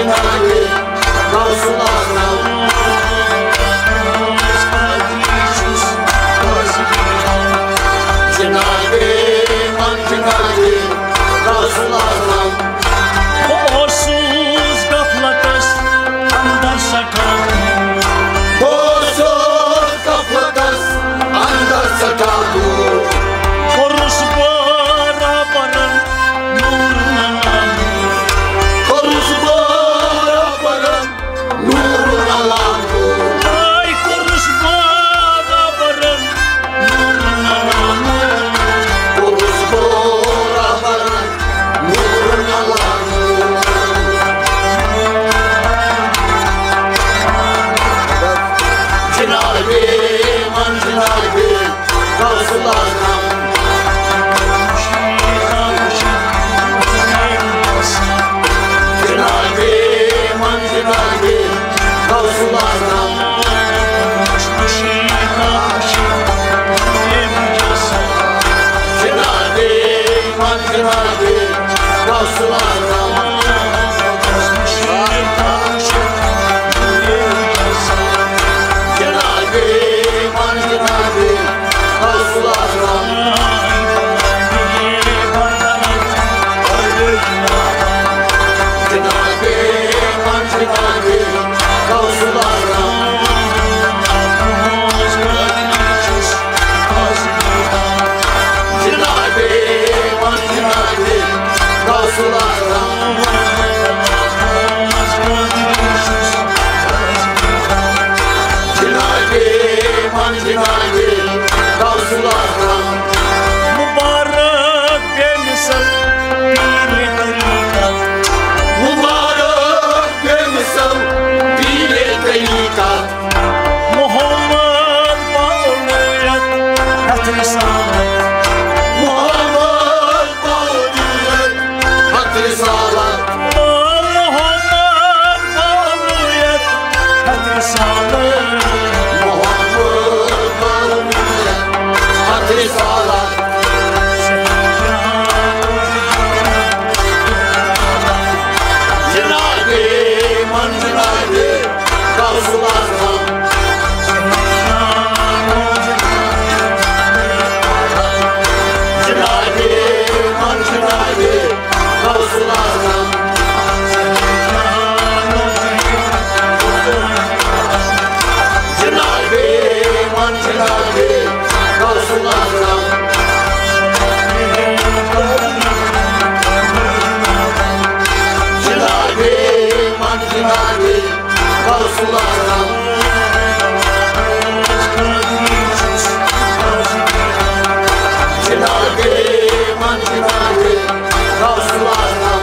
Cenab-ı Gavsul Azam Cenab-ı Gavsul Azam Boğazsız kaplakas andar sakal Boğazsız kaplakas andar sakal Korus barabarın nuruna Korus barabarın nuruna Ay korus barabarın nuruna Korus barabarın nuruna Cenab-ı Man Cenab-ı Gavsul Azam Cenab-ı Man Cenab-ı Gavsul Azam Cenab-ı Man Cenab-ı Gavsul Azam Cenab-ı Man Cenab-ı Gavsul Azam Cenab-ı Man Cenab-ı Gavsul Azam Cenab-ı Man Cenab-ı Gavsul Azam Cenab-ı Man Cenab-ı Gavsul Azam Mübarek demişsin bir tarikat Mübarek demişsin bir tarikat Muhammed bağlayan hatır sağlık Muhammed bağlayan hatır sağlık Muhammed bağlayan hatır sağlık Muhammed bağlayan hatır sağlık Cenab-ı Man Cenab-ı Gavsul Azam Cenab-ı Man Cenab-ı Gavsul Azam Cenab-ı Man Cenab-ı Gavsul Azam Cenab-ı Man Cenab-ı Gavsul Azam Cenab-ı Man Cenab-ı Gavsul Azam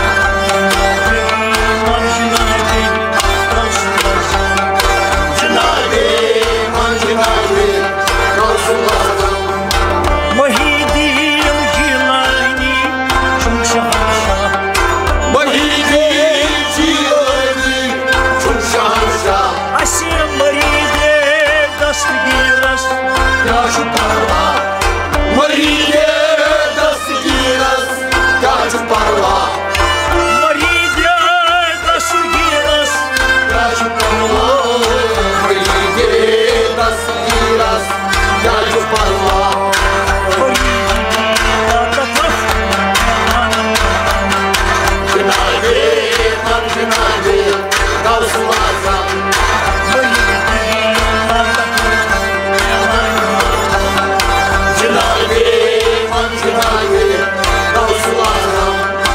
Cenab-ı Man Cenab-ı Gavsul Azam Muhyiddin Cilani çok şahanşah Muhyiddin Cilani çok şahanşah Asil maride dastgiras Yaşu parva Maride dastgiras Yaşu parva Maride dastgiras Yaşu parva Maride dastgiras Yaşu parva Cenab-ı Man Cenab-ı Gavsul Azam Cenab-ı Man Cenab-ı Gavsul Azam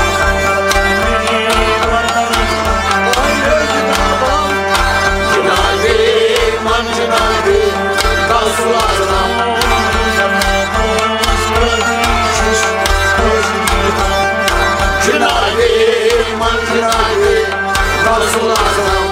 Cenab-ı Man Cenab-ı Gavsul Azam Cenab-ı Man Cenab-ı Gavsul Azam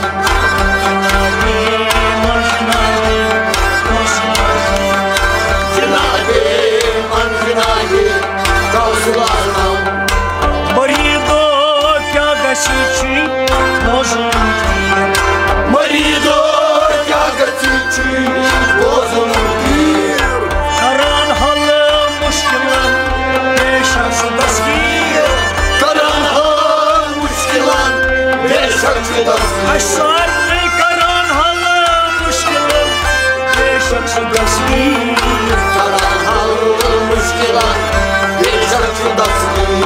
Cenab-ı Man Cenab-ı Gavsul Azam Marido kya gasichi mozun Marido kya gasichi mozun Karan halı mushkilan peşan sudasgi Karan hal mushkilan peşan Aşar karan halı müşkilim Beşak şudasın Karan halı müşkilim Beşak şudasın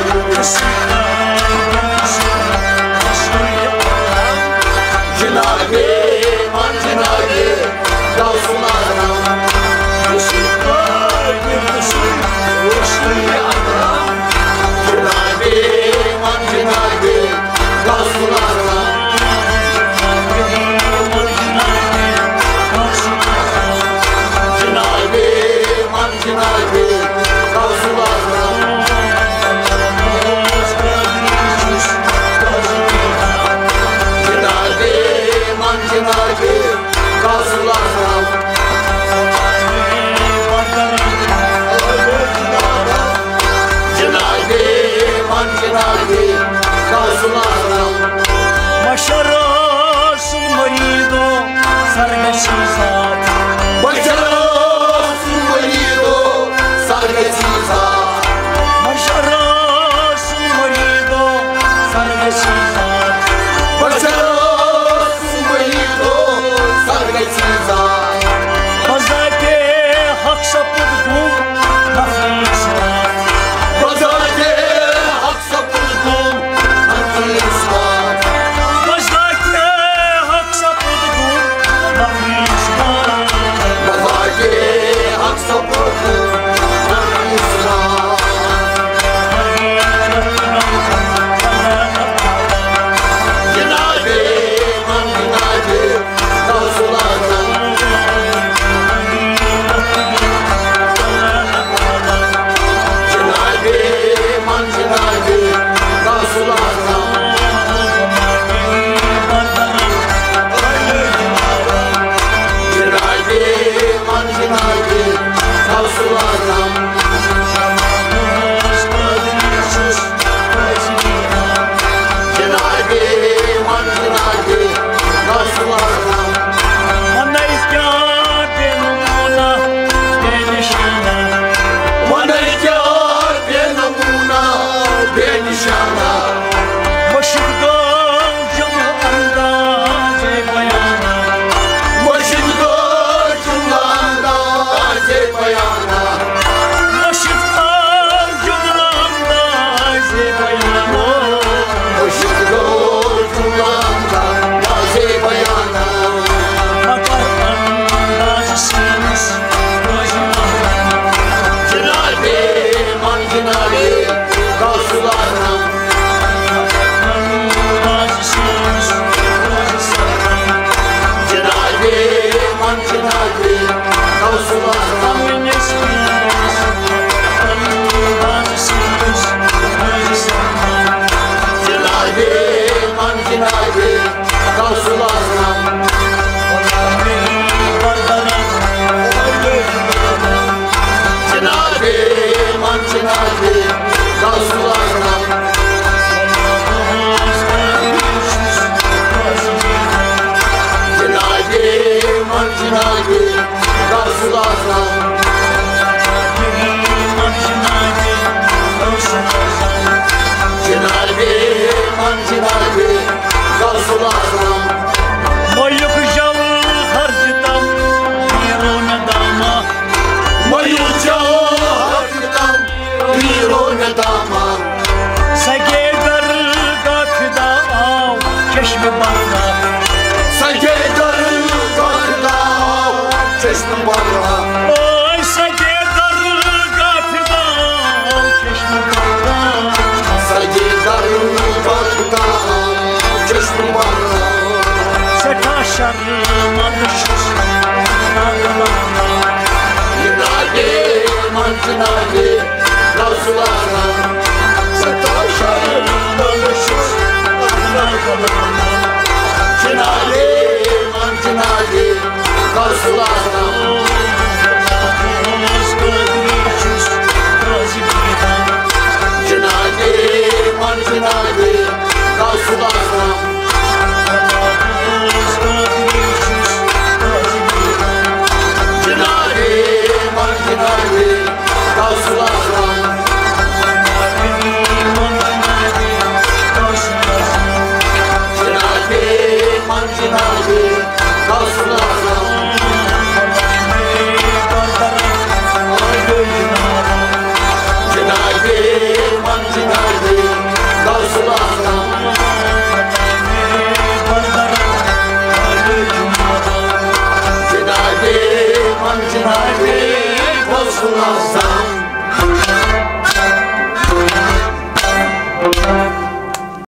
Cenab-ı Man Cenab-ı Gavsularım Başarasın marido sargasizat Başarasın marido sargasizat Başarasın marido sargasizat Başarasın marido sargasizat Bazake hak sapıdgum nafisat Bazake hak sapıdgum nafisat Bazake hak sapıdgum nafisat Bazake hak sapıdgum nafisat Cenab-ı Man Cenab-ı Gavsularım Cenab-ı Man Cenab-ı Gavsularım Cenab-ı Man Cenab-ı Gavsularım Cenab-ı Man Cenab-ı Gavsularım Manayka benuna denişine Manayka benamuna benişana Başırgan canı andaze bayana Başında cümlanda bayana Başırgan canı andaze bayana Başında cümlanda bayana Bakar andazısınız gözüme Cenab-ı Man Cenab-ı Gavsularım Andazısınız gözüme Cenab-ı Man Cenab-ı Gavsularım Amin esminiz andazısınız gözüme Cenab-ı Man Cenab-ı Gavsularım Cenab-ı Man Cenab-ı Gavsularım Cenab-ı Man Cenab-ı Gavsularım Cenab-ı Man Cenab-ı Gavsularım Mayık jalı harcıtam birone dama Mayurca hakikaten bir o nedama Sege dargakda av çeşme barda Sake darı kakda çeşme barra Oy sege dargakda av çeşme barda Sake darı kakda çeşme barra Seka şarım alışız Cenab-ı Man Cenab-ı Gavsularım Setaşarım danışır